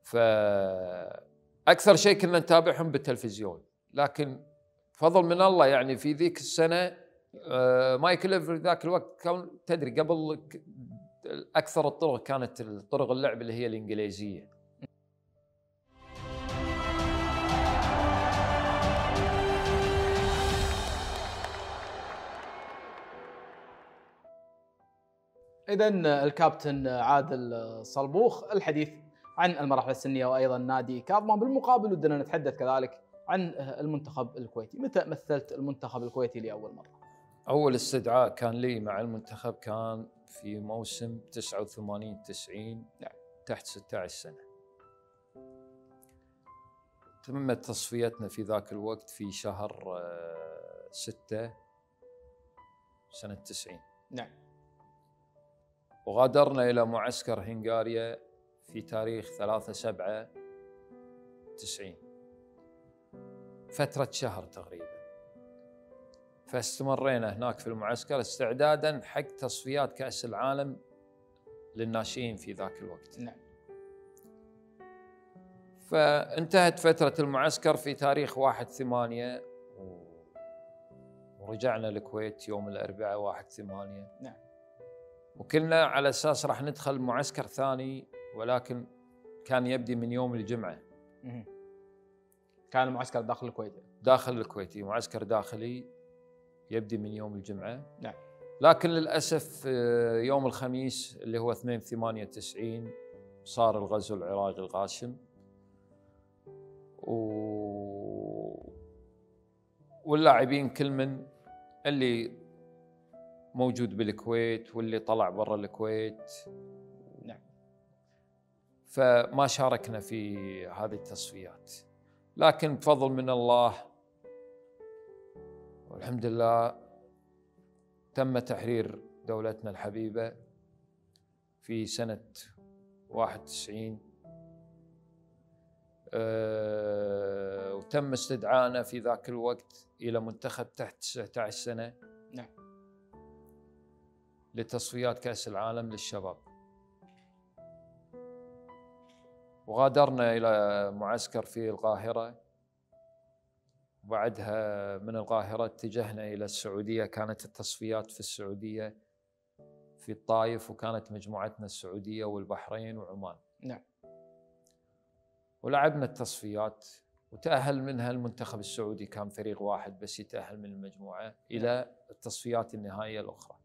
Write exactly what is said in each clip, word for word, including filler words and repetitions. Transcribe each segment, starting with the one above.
فأكثر شيء كنا نتابعهم بالتلفزيون، لكن فضل من الله يعني في ذيك السنة مايكل إيفري ذاك الوقت كان تدري قبل أكثر الطرق كانت الطرق اللعب اللي هي الإنجليزية. إذن الكابتن عادل صلبوخ، الحديث عن المراحل السنية وأيضا نادي كاظمة. بالمقابل ودنا نتحدث كذلك عن المنتخب الكويتي. متى مثلت المنتخب الكويتي لأول مرة؟ أول استدعاء كان لي مع المنتخب كان في موسم تسعة وثمانين تسعين تحت ستة عشر سنة. تمت تصفيتنا في ذاك الوقت في شهر ستة سنة تسعين. نعم. وغادرنا إلى معسكر هنغاريا في تاريخ ثلاثة سبعة تسعين، فترة شهر تقريبا. فاستمرينا هناك في المعسكر استعدادا حق تصفيات كأس العالم للناشئين في ذاك الوقت. نعم. فانتهت فترة المعسكر في تاريخ واحد ثمانية ورجعنا الكويت يوم الأربعاء واحد ثمانية. نعم. وكنا على أساس راح ندخل معسكر ثاني، ولكن كان يبدي من يوم الجمعة. كان معسكر داخل الكويت؟ داخل الكويتي، معسكر داخلي يبدي من يوم الجمعة. نعم. لكن للأسف يوم الخميس اللي هو اثنين ثمانية تسعين صار الغزو العراقي الغاشم، و... واللاعبين كل من اللي موجود بالكويت واللي طلع برا الكويت. نعم. فما شاركنا في هذه التصفيات، لكن بفضل من الله والحمد لله تم تحرير دولتنا الحبيبة في سنة واحد وتسعين. أه وتم استدعائنا في ذاك الوقت إلى منتخب تحت تسعة عشر سنة. نعم. لتصفيات كأس العالم للشباب. وغادرنا إلى معسكر في القاهرة، وبعدها من القاهرة اتجهنا إلى السعودية. كانت التصفيات في السعودية في الطائف، وكانت مجموعتنا السعودية والبحرين وعمان. نعم. ولعبنا التصفيات وتأهل منها المنتخب السعودي، كان فريق واحد بس يتأهل من المجموعة إلى التصفيات النهائية الأخرى.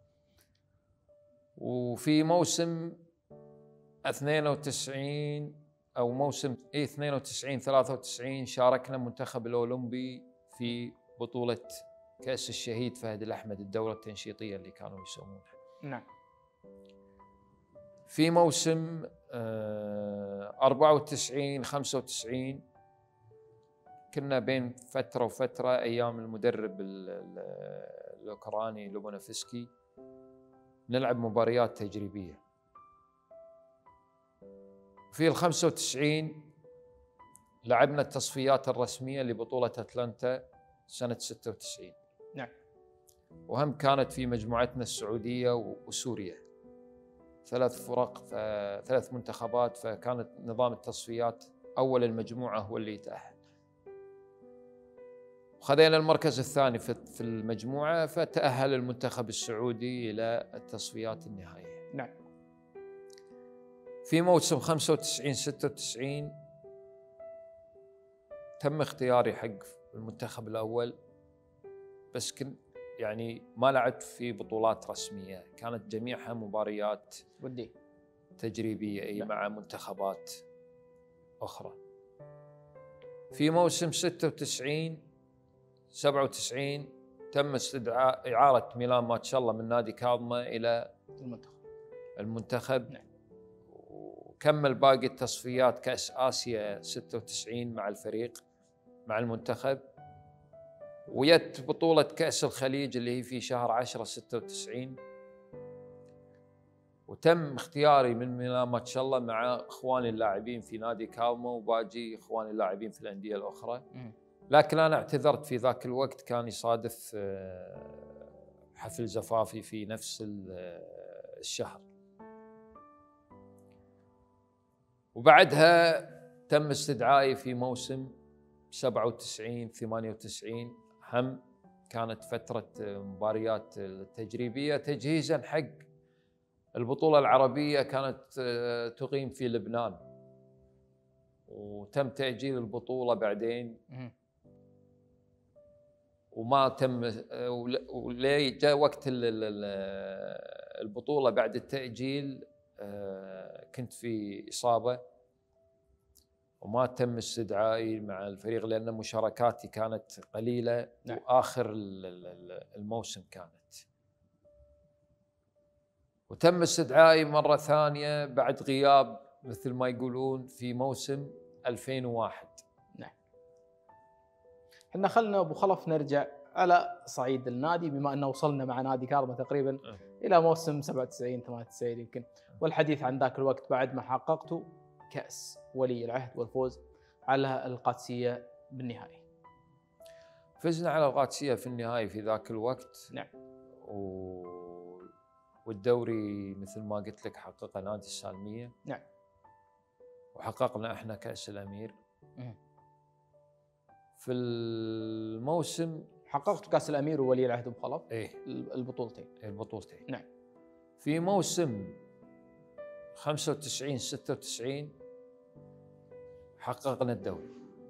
وفي موسم اثنين وتسعين أو موسم إيه اثنين وتسعين ثلاثة وتسعين شاركنا المنتخب الأولمبي في بطولة كأس الشهيد فهد الأحمد، الدورة التنشيطية اللي كانوا يسمونها. نعم. في موسم أربعة وتسعين خمسة وتسعين كنا بين فترة وفترة أيام المدرب الأوكراني لوبونوفسكي نلعب مباريات تجريبية. في الخمسة وتسعين لعبنا التصفيات الرسمية لبطولة أتلانتا سنة ستة وتسعين. نعم. وهم كانت في مجموعتنا السعودية وسوريا، ثلاث فرق، ثلاث منتخبات، فكانت نظام التصفيات أول المجموعة هو اللي يتأهل. وخذينا المركز الثاني في المجموعة، فتأهل المنتخب السعودي إلى التصفيات النهائية. نعم. في موسم خمسة وتسعين ستة وتسعين تم اختياري حق المنتخب الأول، بس كنت يعني ما لعبت في بطولات رسمية، كانت جميعها مباريات ودي تجريبية أي مع منتخبات أخرى. في موسم ستة وتسعين سبعة وتسعين تم استدعاء إعارة ميلان ماتشالله من نادي كاظمة إلى المنتخب المنتخب. نعم. وكمل باقي التصفيات كأس آسيا ستة وتسعين مع الفريق مع المنتخب، ويت بطولة كأس الخليج اللي هي في شهر عشرة ستة وتسعين، وتم اختياري من ميلان ماتشالله مع إخواني اللاعبين في نادي كاظمة وباقي إخواني اللاعبين في الأندية الأخرى. م. لكن أنا اعتذرت في ذاك الوقت، كان يصادف حفل زفافي في نفس الشهر. وبعدها تم استدعائي في موسم سبعة وتسعين ثمانية وتسعين، هم كانت فترة مباريات تجريبية تجهيزا حق البطولة العربية، كانت تقيم في لبنان، وتم تأجيل البطولة بعدين وما تم، ولي جاء وقت البطولة بعد التأجيل كنت في إصابة وما تم استدعائي مع الفريق لأن مشاركاتي كانت قليلة. نعم. وآخر الموسم كانت، وتم استدعائي مرة ثانية بعد غياب مثل ما يقولون في موسم ألفين وواحد. نعم. احنا خلنا أبو خلف نرجع على صعيد النادي، بما أنه وصلنا مع نادي كارما تقريبا أه. إلى موسم سبعة وتسعين ثمانية وتسعين يمكن، والحديث عن ذاك الوقت بعد ما حققته كأس ولي العهد والفوز على القادسية بالنهائي. فزنا على القادسية في النهائي في ذاك الوقت. نعم. و... والدوري مثل ما قلت لك حققه نادي السالمية. نعم. وحققنا احنا كأس الأمير. مه. في الموسم حققت كأس الأمير وولي العهد أبو خلف. ايه البطولتين. البطولتين. نعم. في موسم خمسة وتسعين ستة وتسعين حققنا الدوري،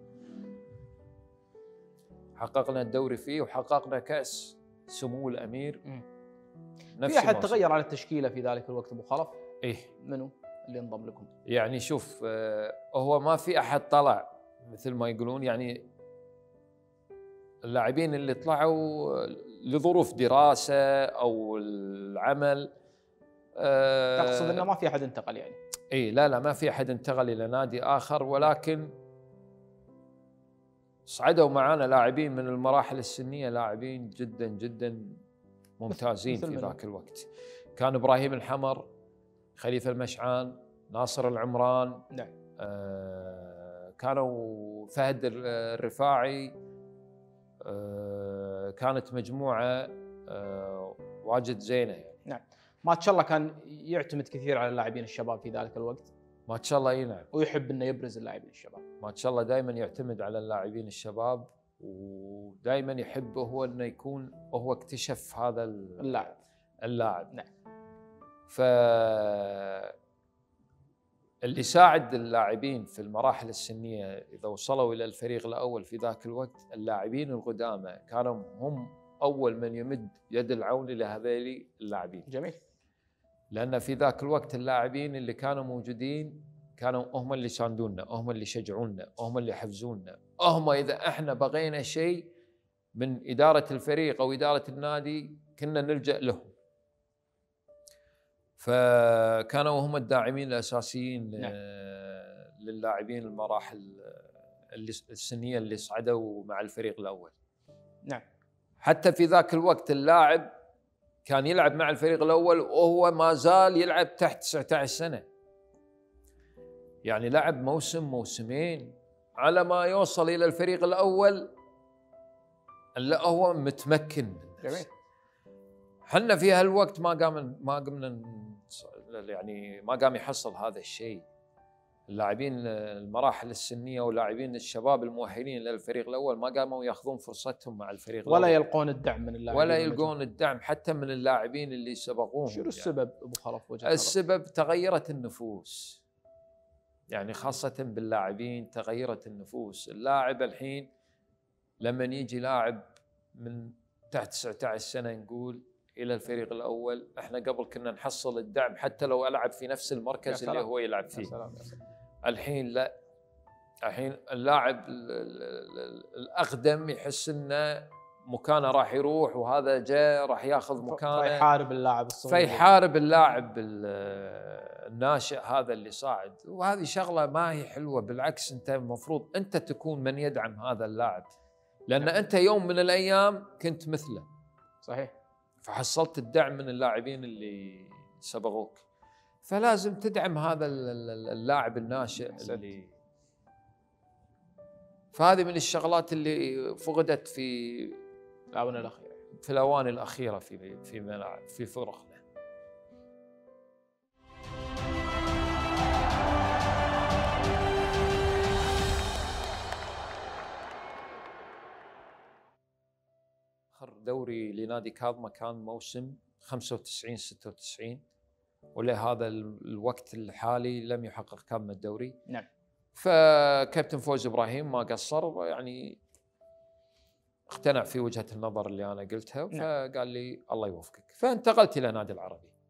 حققنا الدوري فيه وحققنا كأس سمو الأمير. م. في أحد تغير على التشكيلة في ذلك الوقت أبو خلف؟ إيه. منو اللي انضم لكم؟ يعني شوف، آه هو ما في أحد طلع مثل ما يقولون، يعني اللاعبين اللي طلعوا لظروف دراسة أو العمل. آه تقصد أنه ما في أحد انتقل يعني؟ إيه لا لا ما في أحد انتقل إلى نادي آخر، ولكن صعدوا معنا لاعبين من المراحل السنية، لاعبين جدا جدا ممتازين في ذاك الوقت. كان إبراهيم الحمر، خليفة المشعان، ناصر العمران. نعم. آه كانوا فهد الرفاعي. آه كانت مجموعة آه واجد زينة يعني. نعم. ما شاء الله كان يعتمد كثير على اللاعبين الشباب في ذلك الوقت. ما شاء الله ينعم. ويحب انه يبرز اللاعبين الشباب. ما شاء الله دائما يعتمد على اللاعبين الشباب، ودائما يحب هو انه يكون هو اكتشف هذا اللاعب. اللاعب. نعم. ف اللي يساعد اللاعبين في المراحل السنية إذا وصلوا إلى الفريق الأول في ذاك الوقت، اللاعبين القدامى كانوا هم أول من يمد يد العون إلى هذيل اللاعبين. جميل. لأن في ذاك الوقت اللاعبين اللي كانوا موجودين كانوا هم اللي يساندونا، هم اللي يشجعونا، هم اللي يحفزونا، هم إذا إحنا بغينا شيء من إدارة الفريق أو إدارة النادي كنا نلجأ لهم. فكانوا هم الداعمين الأساسيين. نعم. للاعبين المراحل السنية اللي صعدوا مع الفريق الأول. نعم. حتى في ذاك الوقت اللاعب كان يلعب مع الفريق الأول وهو ما زال يلعب تحت تسعة عشر سنة، يعني لعب موسم موسمين على ما يوصل إلى الفريق الأول اللي هو متمكن. جميل. حنا في هالوقت ما قام ما قمنا يعني ما قام يحصل هذا الشيء. اللاعبين المراحل السنية ولاعبين الشباب المؤهلين للفريق الأول ما قاموا يأخذون فرصتهم مع الفريق ولا الأول، يلقون الدعم من اللاعبين، ولا يلقون الدعم حتى من اللاعبين اللي سبقوهم. شنو السبب أبو خلف وجهة السبب تغيرت النفوس، يعني خاصة باللاعبين تغيرت النفوس. اللاعب الحين لما يجي لاعب من تحت تسعة عشر سنة نقول إلى الفريق الأول، احنا قبل كنا نحصل الدعم حتى لو ألعب في نفس المركز اللي هو يلعب فيه. يا سلام يا سلام. الحين لا، الحين اللاعب الأقدم يحس إنه مكانه راح يروح وهذا جاء راح ياخذ مكانه، فيحارب اللاعب الصغير، فيحارب اللاعب الناشئ هذا اللي صاعد، وهذه شغلة ما هي حلوة. بالعكس أنت المفروض أنت تكون من يدعم هذا اللاعب، لأن نعم. أنت يوم من الأيام كنت مثله. صحيح. فحصلت الدعم من اللاعبين اللي سبقوك، فلازم تدعم هذا اللاعب الناشئ اللي. فهذه من الشغلات اللي فقدت في الآونة الأخيرة في الأواني الأخيرة في في ملاعب في فرقنا. دوري لنادي كاظمه كان موسم خمسة وتسعين ستة وتسعين، ولهذا الوقت الحالي لم يحقق كاظمه الدوري. نعم. فكابتن فوز ابراهيم ما قصر، يعني اقتنع في وجهه النظر اللي انا قلتها، نعم. فقال لي الله يوفقك، فانتقلت الى نادي العربي.